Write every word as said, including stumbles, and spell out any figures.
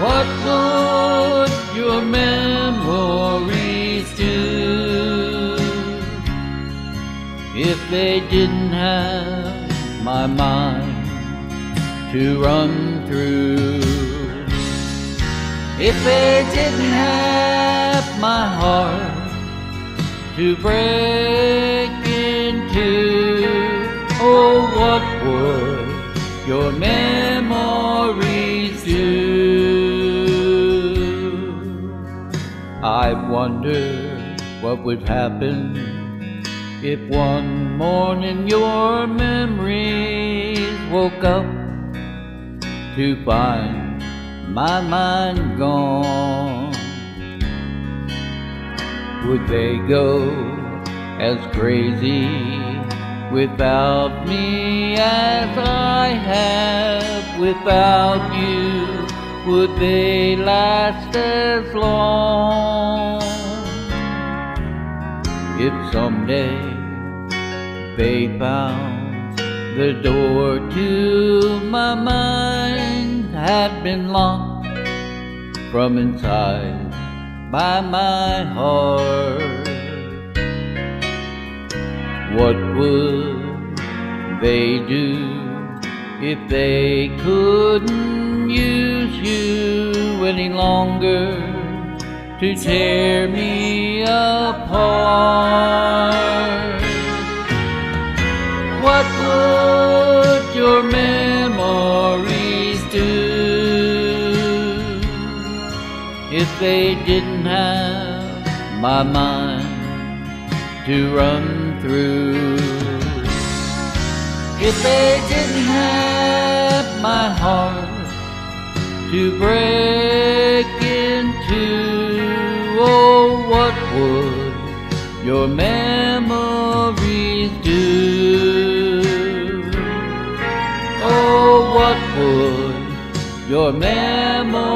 What would your memories do if they didn't have my mind to run through? If they didn't have my heart to break into? Oh, what would your memories do? I wonder what would happen if one morning your memories woke up to find my mind gone. Would they go as crazy without me as I have without you? Would they last as long? If someday they found the door to my mind had been locked from inside by my heart, what would they do if they couldn't use you any longer to tear me apart? What would your memories do if they didn't have my mind to run through? If they didn't have my heart to break into? Oh, what would your memories do? Oh, what would your memories